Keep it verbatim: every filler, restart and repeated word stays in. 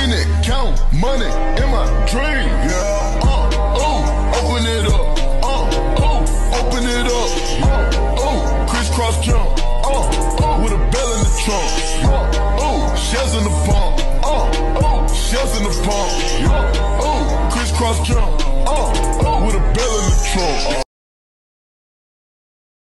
Spinning, count money in my dream. Yeah. Uh, oh, open it up. Uh, oh, open it up. Uh, oh, crisscross jump. Uh, oh, with a bell in the trunk. Uh, oh, shells in the pump. Uh, oh, shells in the pump. Uh, oh, crisscross jump. Uh, oh, with a bell in the trunk.